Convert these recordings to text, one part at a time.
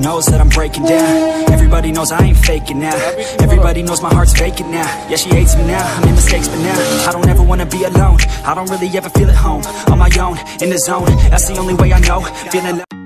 knows that I'm breaking down. Everybody knows I ain't faking now. Everybody knows my heart's vacant now. Yeah, she hates me now, I made mistakes but now I don't ever wanna be alone. I don't really ever feel at home. On my own, in the zone, that's the only way I know. Feeling like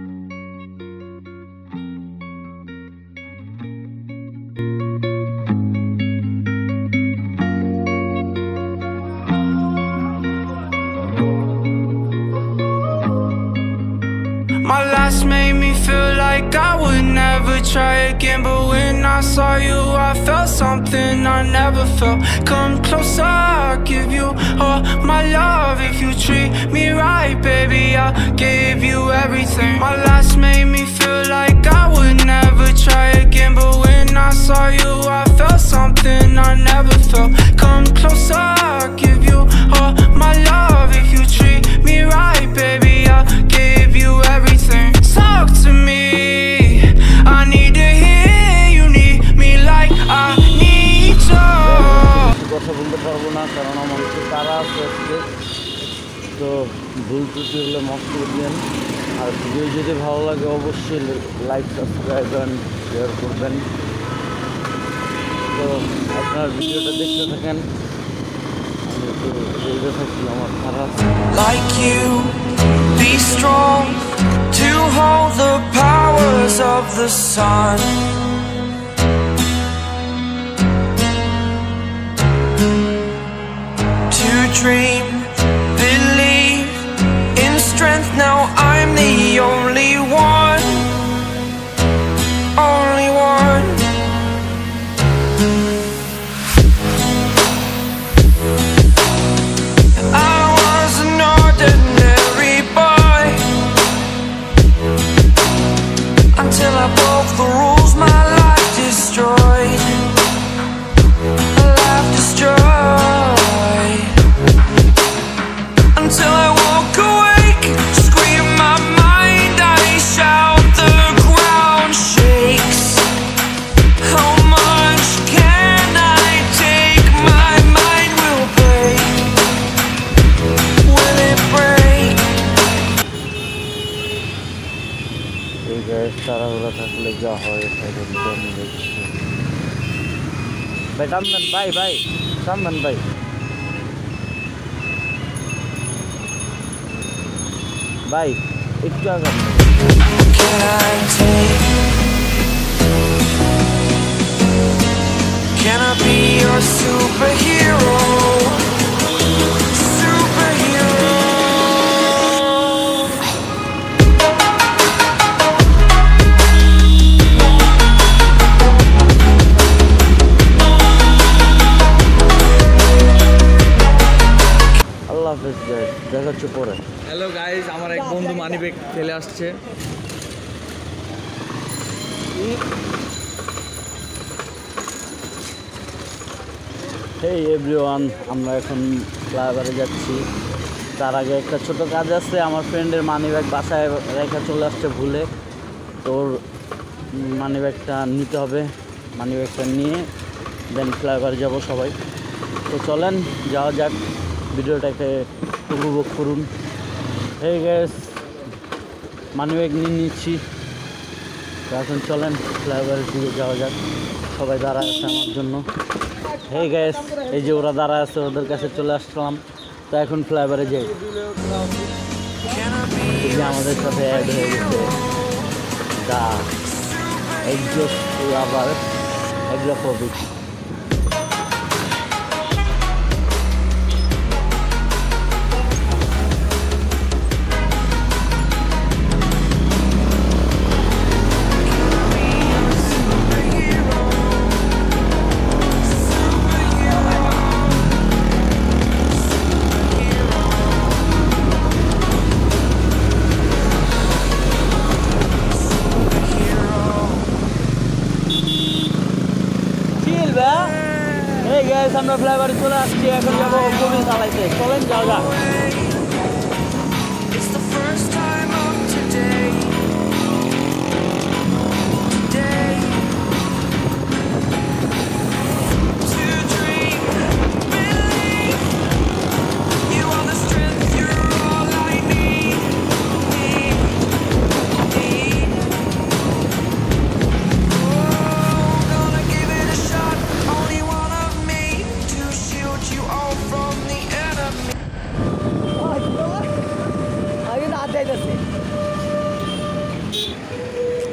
my last made me feel like I would never try again, but when I saw you I felt something I never felt. Come closer, I'll give you all my love. If you treat me right, baby, I'll give you everything. My last made me feel like I would never try again, but when I saw you I felt something I never felt. Come closer, I'll give you all my love. If you treat me right, baby, I'll give you everything. Talk to me, I need to hear you need me like I need you. কথা বলতে পারবো না কারণ আমার একটু তাড়া আছে আজকে, তো ভুল ত্রুটি হলে মাফ করে দিন। আর ভিডিও যদি ভালো লাগে অবশ্যই লাইক, সাবস্ক্রাইব এন্ড শেয়ার করবেন। তো আপনার ভিডিওটা দেখতে থাকেন, আমি একটু বলতে থাকি আমার তাড়া আছে। Like you, be strong to hold the powers of the sun. To dream, believe in strength. Now I'm the only one, only one. I was an ordinary boy until I broke the rules, my life destroyed. A life destroyed. Until I woke awake, scream my mind, I shout, the ground shakes. How much can I take? My mind will break. Will it break? এই গায়ে তারাগুলো থাকলে যা হয় সেটা আমি দেখছি। ভাই সামনেন, ভাই ভাই সামনেন, ভাই ভাই একটু আগান। Can I take? Can I be your superhero? Superhero. আল্লাহ হাফেজ গাইস, দেখা হচ্ছে পরে। হ্যালো গাইজ, আমার এক বন্ধু মানিব্যাগ ফেলে আসছে। হেই এভরিওয়ান, আমরা এখন ফ্লাইওভারে যাচ্ছি। তার আগে একটা ছোট কাজ আছে, আমার ফ্রেন্ডের মানিব্যাগ বাসায় রেখে চলে আসছে ভুলে, তোর মানিব্যাগটা নিতে হবে। মানিব্যাগটা নিয়ে দেন ফ্লাইওভারে যাব সবাই। তো চলেন যাওয়া যাক, ভিডিওটাকে উপভোগ করুন। হেই গাইস, মানিব্যাগ নিয়ে নিচ্ছি, তো এখন চলেন ফ্লাইওভারের দিকে যাওয়া যাক। সবাই দাঁড়ায় আছে আমার জন্য। হেই গাইস, এই যে ওরা দাঁড়ায় আছে, ওদের কাছে চলে আসলাম। তো এখন ফ্লাইওভারে যাই। এই যে আমাদের সাথে অ্যাড হয়ে গেছে দা এক্সজস্ট লাভার এগ্রাফোবিক। আমরা ফ্লাইওভারে চলে আসছি, এখন যাবো কবির চালাইতে। চলেন যাও যা।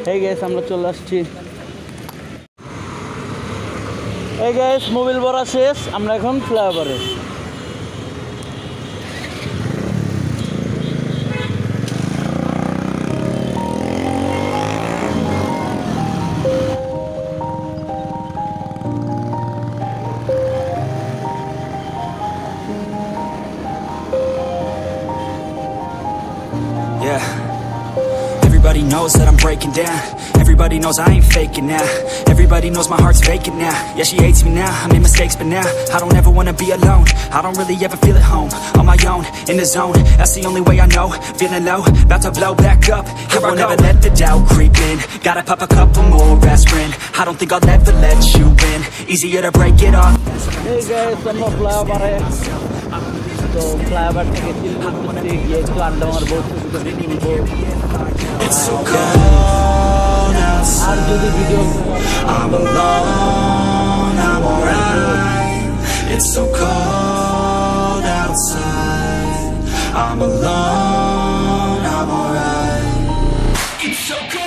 এই গাইস আমরা চলে আসছি। এই গাইস মোবিল ভরা শেষ, আমরা এখন ফ্লাইওভারে। Everybody knows that I'm breaking down. Everybody knows I ain't faking now. Everybody knows my heart's vacant now. Yeah, she hates me now, I made mistakes but now I don't ever wanna be alone. I don't really ever feel at home. On my own, in the zone, that's the only way I know. Feeling low, about to blow back up. Here I won't ever let the doubt creep in. Gotta pop a couple more aspirin. I don't think I'll ever let you in. Easier to break it off. Hey guys, আমরা ফ্লাইওভারে। তো flyover থেকে চিল করতেছি, গিয়ে একটু আড্ডা মারবো, It's so cold outside. আর যদি video I'm alone, I'm alright. It's so cold outside. I'm alone, I'm alright. It's so cold.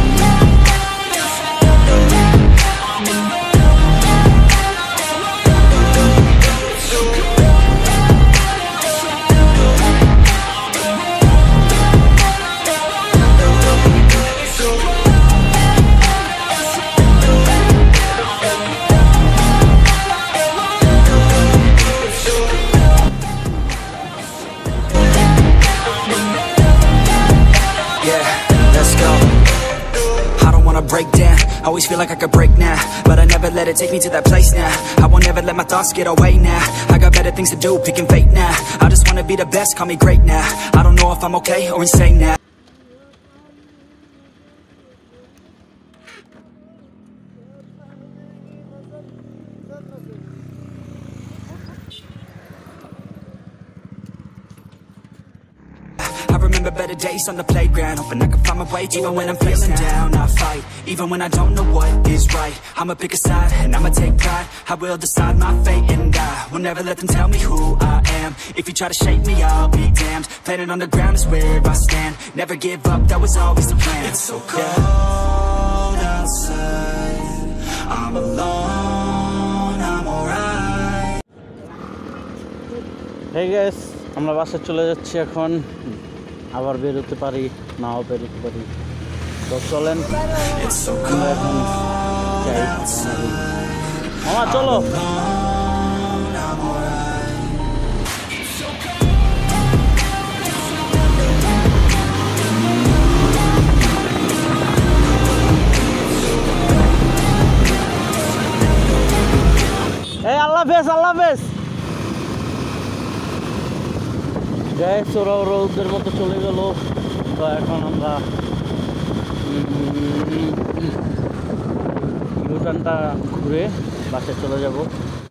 Break down, always feel like I could break now, but I never let it take me to that place now. I won't ever let my thoughts get away now. I got better things to do, picking fate now. I just wanna be the best, call me great now. I don't know if I'm okay or insane now. I remember better days on the playground, hoping I could find my way. Even when I'm feeling down, I fight. Even when I don't know what is right, I'ma pick a side and I'ma take pride. I will decide my fate and I will never let them tell me who I am. If you try to shake me, I'll be damned. Planet on the ground is where I stand. Never give up, that was always the plan. It's so cold outside. I'm alone, I'm alright. Hey guys, আমরা বাসে চলে যাচ্ছি এখন। আবার বেরোতে পারি, নাও বেরোতে পারি। তো চলেন আমরা এখন যাই। মামা চলো। এই আল্লাহ হাফেজ, আল্লাহ হাফেজ। গ্যাস ওরা ওদের মতো চলে গেল। তো এখন আমরা ইউটার্নটা ঘুরে বাসে চলে যাব।